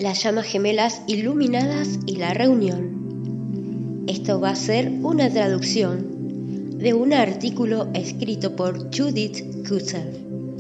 las llamas gemelas iluminadas y la reunión. Esto va a ser una traducción de un artículo escrito por Judith Kuzel.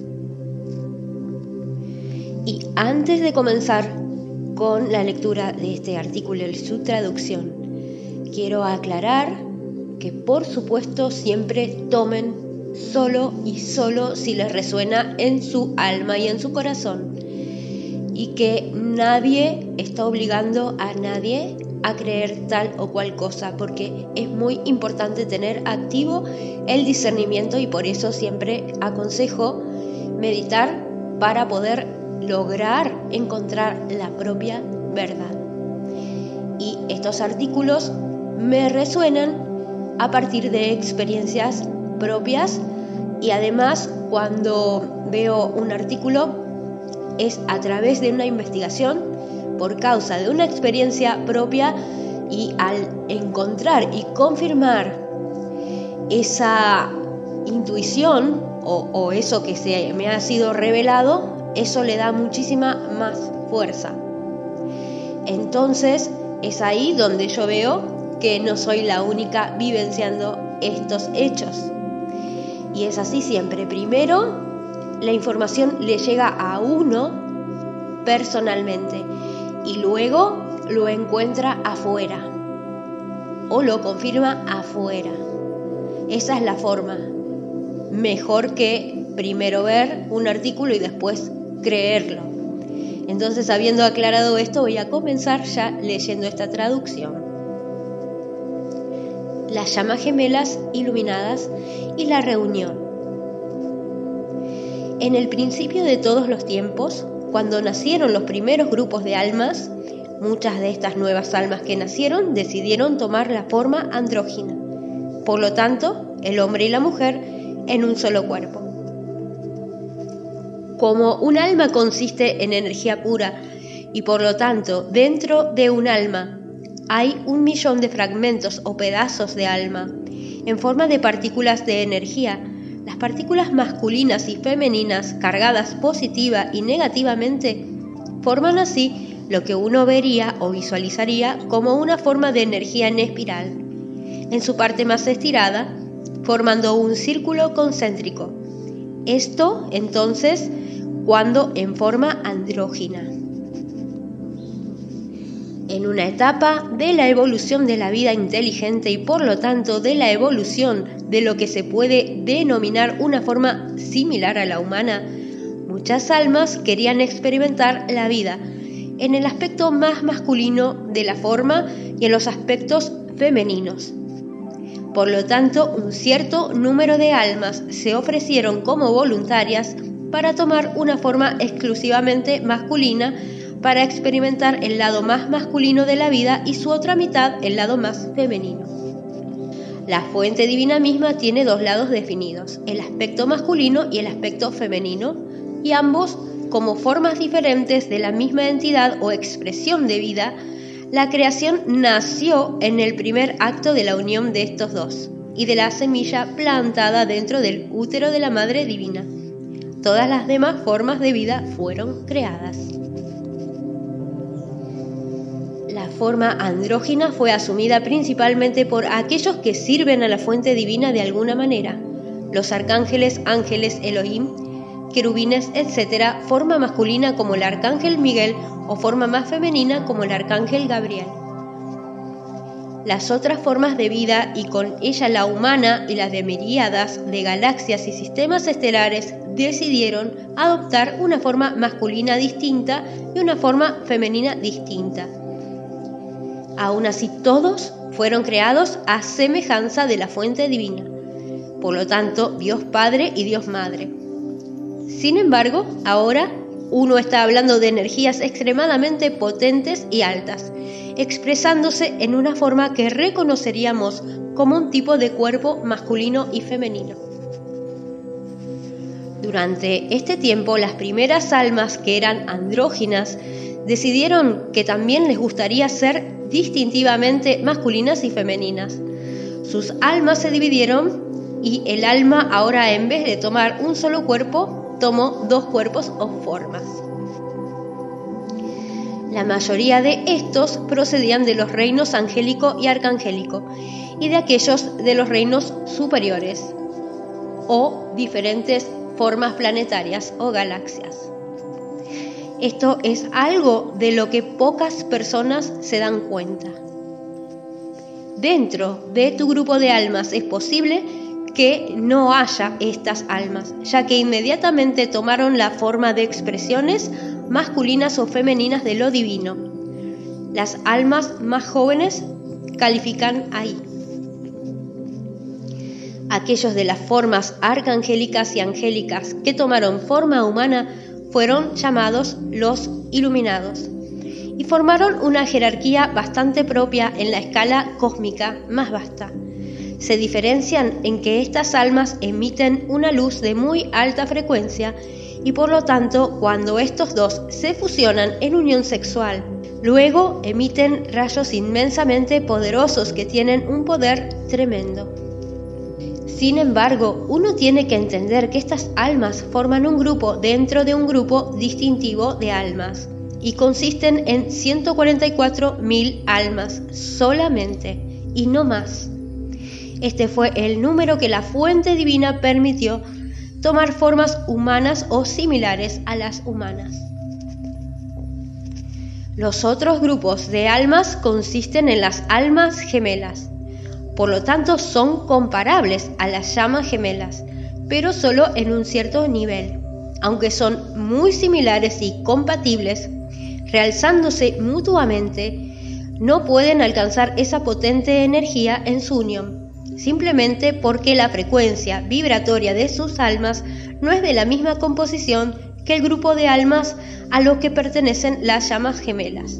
Y antes de comenzar con la lectura de este artículo y su traducción, quiero aclarar que por supuesto siempre tomen solo y solo si les resuena en su alma y en su corazón, y que nadie está obligando a nadie a creer tal o cual cosa, porque es muy importante tener activo el discernimiento, y por eso siempre aconsejo meditar para poder lograr encontrar la propia verdad. Y estos artículos me resuenan a partir de experiencias propias, y además cuando veo un artículo es a través de una investigación por causa de una experiencia propia, y al encontrar y confirmar esa intuición o eso que se me ha sido revelado, eso le da muchísima más fuerza. Entonces es ahí donde yo veo que no soy la única vivenciando estos hechos. Y es así siempre. Primero, la información le llega a uno personalmente y luego lo encuentra afuera o lo confirma afuera. Esa es la forma. Mejor que primero ver un artículo y después creerlo. Entonces, habiendo aclarado esto, voy a comenzar ya leyendo esta traducción. Las llamas gemelas iluminadas y la reunión. En el principio de todos los tiempos, cuando nacieron los primeros grupos de almas, muchas de estas nuevas almas que nacieron decidieron tomar la forma andrógina. Por lo tanto, el hombre y la mujer en un solo cuerpo. Como un alma consiste en energía pura y por lo tanto dentro de un alma hay 1.000.000 de fragmentos o pedazos de alma en forma de partículas de energía. Las partículas masculinas y femeninas cargadas positiva y negativamente forman así lo que uno vería o visualizaría como una forma de energía en espiral, en su parte más estirada, formando un círculo concéntrico. Esto, entonces, cuando en forma andrógina. En una etapa de la evolución de la vida inteligente y por lo tanto de la evolución de lo que se puede denominar una forma similar a la humana, muchas almas querían experimentar la vida en el aspecto más masculino de la forma y en los aspectos femeninos. Por lo tanto, un cierto número de almas se ofrecieron como voluntarias para tomar una forma exclusivamente masculina para experimentar el lado más masculino de la vida y su otra mitad, el lado más femenino. La fuente divina misma tiene dos lados definidos, el aspecto masculino y el aspecto femenino, y ambos como formas diferentes de la misma entidad o expresión de vida. La creación nació en el primer acto de la unión de estos dos y de la semilla plantada dentro del útero de la Madre Divina. Todas las demás formas de vida fueron creadas. La forma andrógina fue asumida principalmente por aquellos que sirven a la fuente divina de alguna manera. Los arcángeles, ángeles, Elohim, querubines, etc., forma masculina como el arcángel Miguel o forma más femenina como el arcángel Gabriel. Las otras formas de vida, y con ella la humana y las de miríadas de galaxias y sistemas estelares, decidieron adoptar una forma masculina distinta y una forma femenina distinta. Aún así, todos fueron creados a semejanza de la fuente divina, por lo tanto, Dios Padre y Dios Madre. Sin embargo, ahora uno está hablando de energías extremadamente potentes y altas, expresándose en una forma que reconoceríamos como un tipo de cuerpo masculino y femenino. Durante este tiempo, las primeras almas que eran andróginas decidieron que también les gustaría ser distintivamente masculinas y femeninas. Sus almas se dividieron y el alma ahora, en vez de tomar un solo cuerpo, tomó dos cuerpos o formas. La mayoría de estos procedían de los reinos angélico y arcangélico y de aquellos de los reinos superiores o diferentes formas planetarias o galaxias. Esto es algo de lo que pocas personas se dan cuenta. Dentro de tu grupo de almas es posible que no haya estas almas, ya que inmediatamente tomaron la forma de expresiones masculinas o femeninas de lo divino. Las almas más jóvenes califican ahí. Aquellos de las formas arcangélicas y angélicas que tomaron forma humana fueron llamados los iluminados y formaron una jerarquía bastante propia en la escala cósmica más vasta. Se diferencian en que estas almas emiten una luz de muy alta frecuencia y por lo tanto cuando estos dos se fusionan en unión sexual, luego emiten rayos inmensamente poderosos que tienen un poder tremendo. Sin embargo, uno tiene que entender que estas almas forman un grupo dentro de un grupo distintivo de almas y consisten en 144.000 almas solamente y no más. Este fue el número que la fuente divina permitió tomar formas humanas o similares a las humanas. Los otros grupos de almas consisten en las almas gemelas. Por lo tanto, son comparables a las llamas gemelas, pero solo en un cierto nivel. Aunque son muy similares y compatibles, realzándose mutuamente, no pueden alcanzar esa potente energía en su unión, simplemente porque la frecuencia vibratoria de sus almas no es de la misma composición que el grupo de almas a los que pertenecen las llamas gemelas.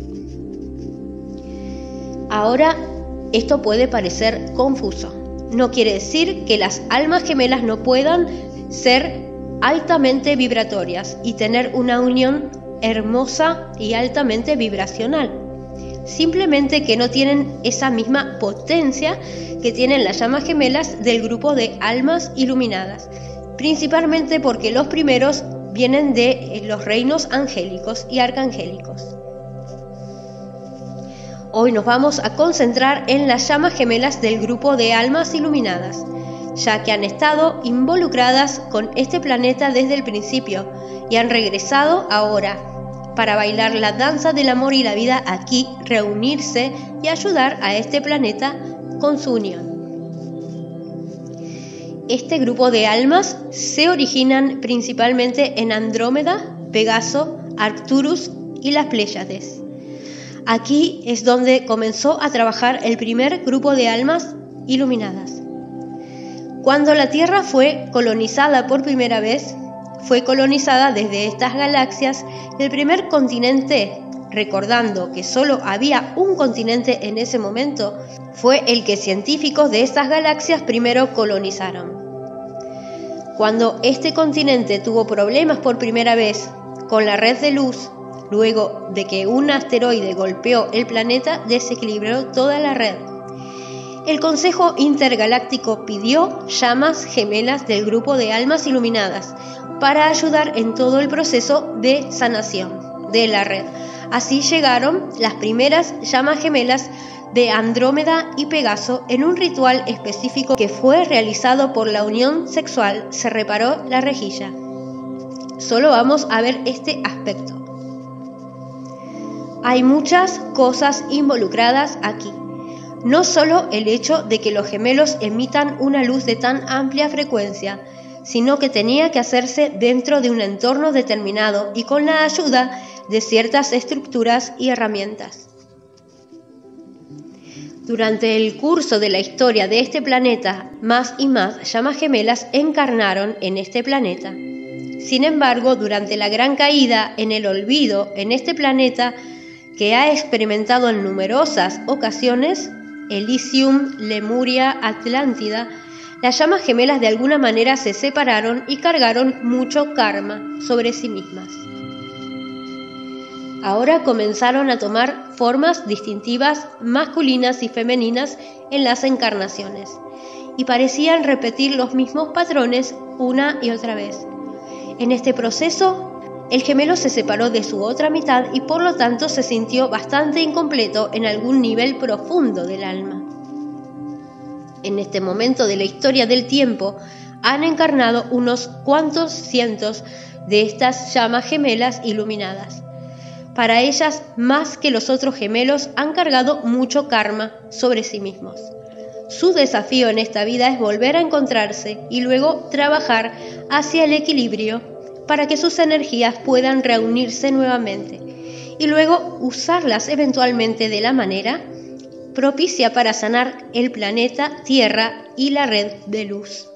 Ahora, esto puede parecer confuso. No quiere decir que las almas gemelas no puedan ser altamente vibratorias y tener una unión hermosa y altamente vibracional. Simplemente que no tienen esa misma potencia que tienen las llamas gemelas del grupo de almas iluminadas, principalmente porque los primeros vienen de los reinos angélicos y arcangélicos. Hoy nos vamos a concentrar en las llamas gemelas del grupo de almas iluminadas, ya que han estado involucradas con este planeta desde el principio y han regresado ahora para bailar la danza del amor y la vida aquí, reunirse y ayudar a este planeta con su unión. Este grupo de almas se originan principalmente en Andrómeda, Pegaso, Arcturus y las Pléyades. Aquí es donde comenzó a trabajar el primer grupo de almas iluminadas. Cuando la Tierra fue colonizada por primera vez, fue colonizada desde estas galaxias el primer continente, recordando que solo había un continente en ese momento, fue el que científicos de estas galaxias primero colonizaron. Cuando este continente tuvo problemas por primera vez con la red de luz, luego de que un asteroide golpeó el planeta, desequilibró toda la red. El Consejo Intergaláctico pidió llamas gemelas del grupo de almas iluminadas para ayudar en todo el proceso de sanación de la red. Así llegaron las primeras llamas gemelas de Andrómeda y Pegaso en un ritual específico que fue realizado por la unión sexual. Se reparó la rejilla. Solo vamos a ver este aspecto. Hay muchas cosas involucradas aquí. No solo el hecho de que los gemelos emitan una luz de tan amplia frecuencia, sino que tenía que hacerse dentro de un entorno determinado y con la ayuda de ciertas estructuras y herramientas. Durante el curso de la historia de este planeta, más y más llamas gemelas encarnaron en este planeta. Sin embargo, durante la gran caída en el olvido en este planeta, que ha experimentado en numerosas ocasiones, Elysium, Lemuria, Atlántida, las llamas gemelas de alguna manera se separaron y cargaron mucho karma sobre sí mismas. Ahora comenzaron a tomar formas distintivas masculinas y femeninas en las encarnaciones, y parecían repetir los mismos patrones una y otra vez. En este proceso el gemelo se separó de su otra mitad y por lo tanto se sintió bastante incompleto en algún nivel profundo del alma. En este momento de la historia del tiempo han encarnado unos cuantos cientos de estas llamas gemelas iluminadas. Para ellas, más que los otros gemelos, han cargado mucho karma sobre sí mismos. Su desafío en esta vida es volver a encontrarse y luego trabajar hacia el equilibrio para que sus energías puedan reunirse nuevamente y luego usarlas eventualmente de la manera propicia para sanar el planeta Tierra y la red de luz.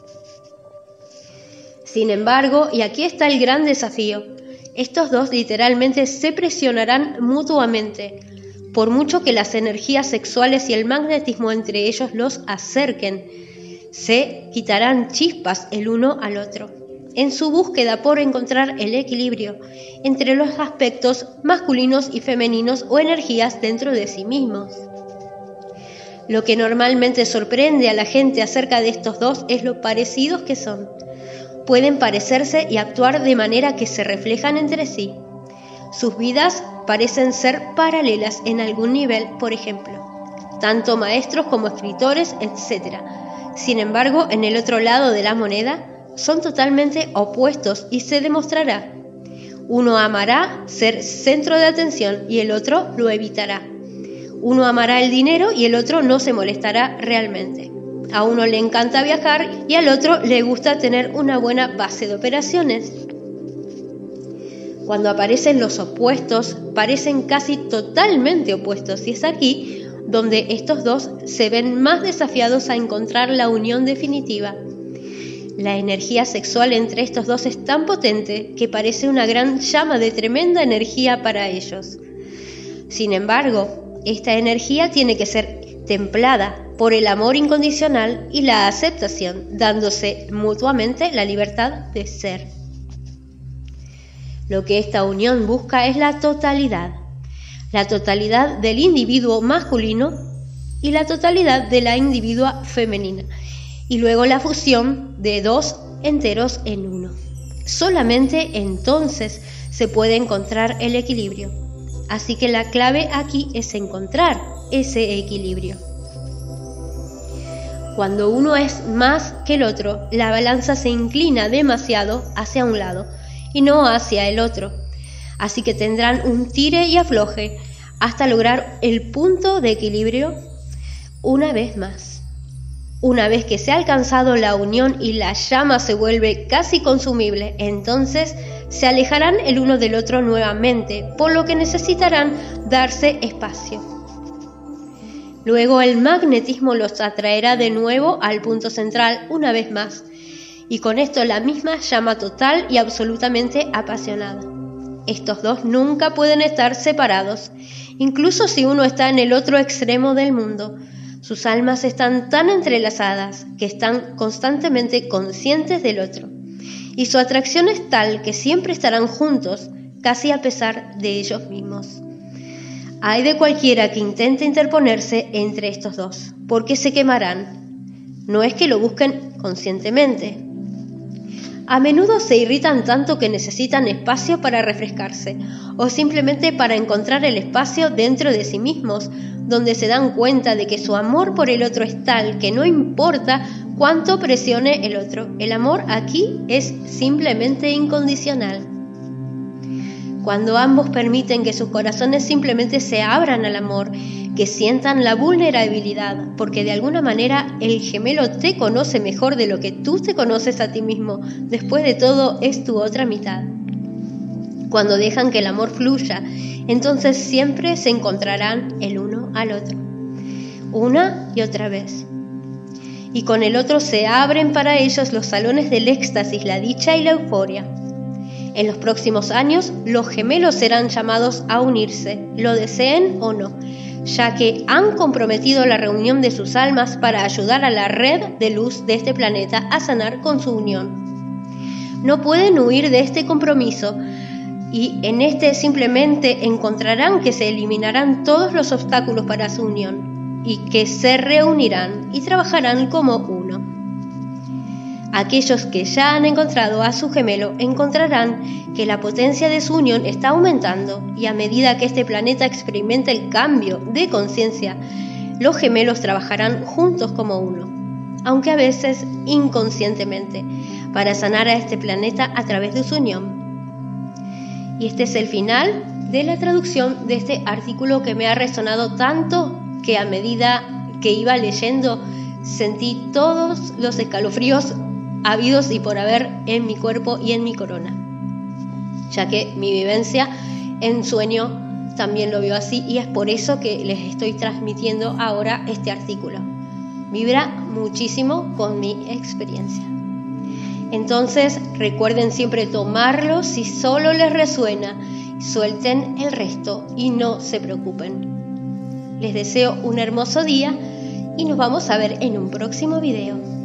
Sin embargo, y aquí está el gran desafío, estos dos literalmente se presionarán mutuamente, por mucho que las energías sexuales y el magnetismo entre ellos los acerquen, se quitarán chispas el uno al otro, en su búsqueda por encontrar el equilibrio entre los aspectos masculinos y femeninos o energías dentro de sí mismos. Lo que normalmente sorprende a la gente acerca de estos dos es lo parecidos que son. Pueden parecerse y actuar de manera que se reflejan entre sí. Sus vidas parecen ser paralelas en algún nivel, por ejemplo, tanto maestros como escritores, etc. Sin embargo, en el otro lado de la moneda, son totalmente opuestos y se demostrará. Uno amará ser centro de atención y el otro lo evitará. Uno amará el dinero y el otro no se molestará realmente. A uno le encanta viajar y al otro le gusta tener una buena base de operaciones. Cuando aparecen los opuestos, parecen casi totalmente opuestos y es aquí donde estos dos se ven más desafiados a encontrar la unión definitiva. La energía sexual entre estos dos es tan potente que parece una gran llama de tremenda energía para ellos. Sin embargo, esta energía tiene que ser templada por el amor incondicional y la aceptación, dándose mutuamente la libertad de ser. Lo que esta unión busca es la totalidad del individuo masculino y la totalidad de la individua femenina, y luego la fusión de dos enteros en uno. Solamente entonces se puede encontrar el equilibrio. Así que la clave aquí es encontrar ese equilibrio. Cuando uno es más que el otro, la balanza se inclina demasiado hacia un lado y no hacia el otro. Así que tendrán un tire y afloje hasta lograr el punto de equilibrio una vez más. Una vez que se ha alcanzado la unión y la llama se vuelve casi consumible, entonces se alejarán el uno del otro nuevamente, por lo que necesitarán darse espacio. Luego el magnetismo los atraerá de nuevo al punto central una vez más, y con esto la misma llama total y absolutamente apasionada. Estos dos nunca pueden estar separados, incluso si uno está en el otro extremo del mundo. Sus almas están tan entrelazadas que están constantemente conscientes del otro, y su atracción es tal que siempre estarán juntos, casi a pesar de ellos mismos. Ay de cualquiera que intente interponerse entre estos dos, porque se quemarán. No es que lo busquen conscientemente. A menudo se irritan tanto que necesitan espacio para refrescarse, o simplemente para encontrar el espacio dentro de sí mismos, donde se dan cuenta de que su amor por el otro es tal que no importa cuánto presione el otro. El amor aquí es simplemente incondicional. Cuando ambos permiten que sus corazones simplemente se abran al amor, que sientan la vulnerabilidad, porque de alguna manera el gemelo te conoce mejor de lo que tú te conoces a ti mismo. Después de todo, es tu otra mitad. Cuando dejan que el amor fluya, entonces siempre se encontrarán el uno al otro, una y otra vez. Y con el otro se abren para ellos los salones del éxtasis, la dicha y la euforia. En los próximos años, los gemelos serán llamados a unirse, lo deseen o no, ya que han comprometido la reunión de sus almas para ayudar a la red de luz de este planeta a sanar con su unión. No pueden huir de este compromiso y en este simplemente encontrarán que se eliminarán todos los obstáculos para su unión y que se reunirán y trabajarán como uno. Aquellos que ya han encontrado a su gemelo encontrarán que la potencia de su unión está aumentando y a medida que este planeta experimenta el cambio de conciencia, los gemelos trabajarán juntos como uno, aunque a veces inconscientemente, para sanar a este planeta a través de su unión. Y este es el final de la traducción de este artículo que me ha resonado tanto que a medida que iba leyendo sentí todos los escalofríos habidos y por haber en mi cuerpo y en mi corona, ya que mi vivencia en sueño también lo veo así y es por eso que les estoy transmitiendo ahora este artículo. Vibra muchísimo con mi experiencia. Entonces recuerden siempre tomarlo si solo les resuena, suelten el resto y no se preocupen. Les deseo un hermoso día y nos vamos a ver en un próximo video.